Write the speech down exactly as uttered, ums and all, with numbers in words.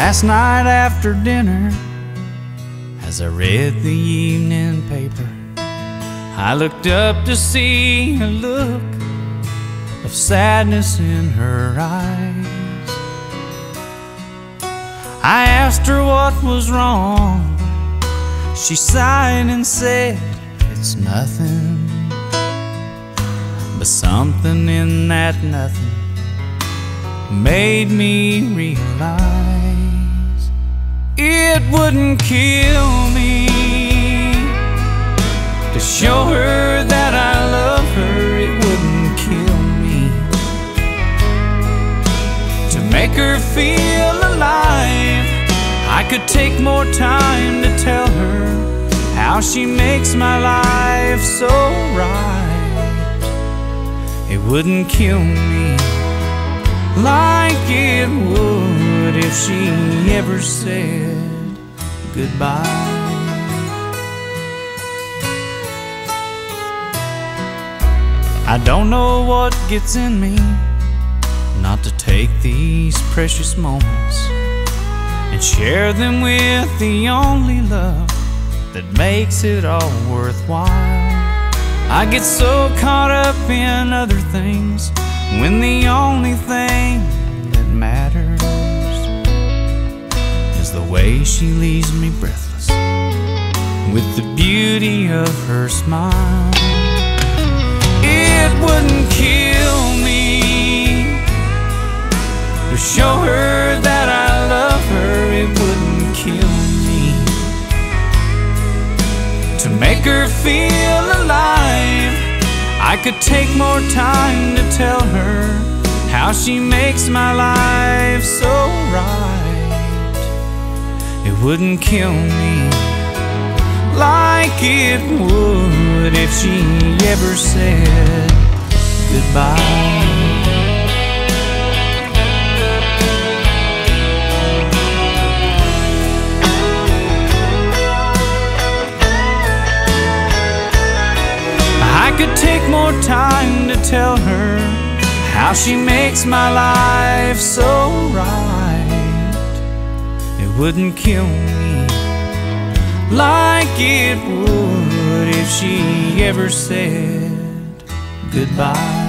Last night after dinner, as I read the evening paper, I looked up to see a look of sadness in her eyes. I asked her what was wrong. She sighed and said, "It's nothing." But something in that nothing made me realize it wouldn't kill me to show her that I love her. It wouldn't kill me to make her feel alive. I could take more time to tell her how she makes my life so right. It wouldn't kill me like it would if she ever said goodbye. I don't know what gets in me not to take these precious moments and share them with the only love that makes it all worthwhile. I get so caught up in other things when the only thing that matters is the way she leaves me breathless with the beauty of her smile. It wouldn't kill me to show her that I love her. It wouldn't kill me to make her feel alive. I could take more time to tell her how she makes my life so right. It wouldn't kill me like it would if she ever said goodbye. I could take more time to tell her how she makes my life so right. It wouldn't kill me like it would if she ever said goodbye.